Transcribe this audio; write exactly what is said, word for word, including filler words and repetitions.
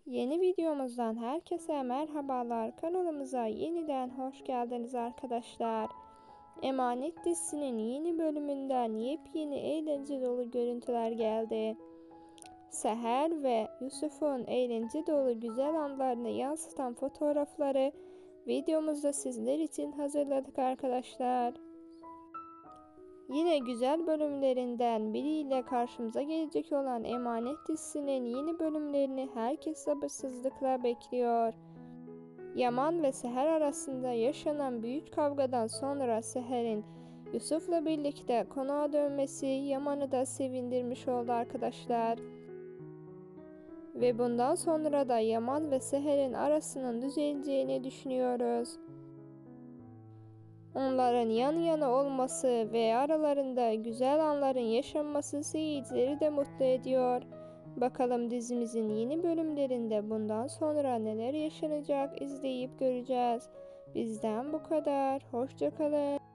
Yeni videomuzdan herkese merhabalar. Kanalımıza yeniden hoş geldiniz arkadaşlar. Emanet dizisinin yeni bölümünden yepyeni eğlence dolu görüntüler geldi. Seher ve Yusuf'un eğlence dolu güzel anlarını yansıtan fotoğrafları videomuzda sizler için hazırladık arkadaşlar. Yine güzel bölümlerinden biriyle karşımıza gelecek olan Emanet dizisinin yeni bölümlerini herkes sabırsızlıkla bekliyor. Yaman ve Seher arasında yaşanan büyük kavgadan sonra Seher'in Yusuf'la birlikte konağa dönmesi Yaman'ı da sevindirmiş oldu arkadaşlar. Ve bundan sonra da Yaman ve Seher'in arasının düzeleceğini düşünüyoruz. Onların yan yana olması ve aralarında güzel anların yaşanması seyircileri de mutlu ediyor. Bakalım dizimizin yeni bölümlerinde bundan sonra neler yaşanacak izleyip göreceğiz. Bizden bu kadar. Hoşça kalın.